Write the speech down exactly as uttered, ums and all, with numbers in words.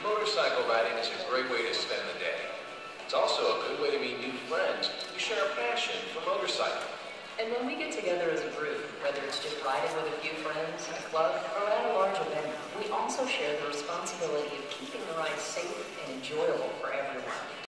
Motorcycle riding is a great way to spend the day. It's also a good way to meet new friends who share a passion for motorcycling. And when we get together as a group, whether it's just riding with a few friends, a club, or at a large event, we also share the responsibility of keeping the ride safe and enjoyable for everyone.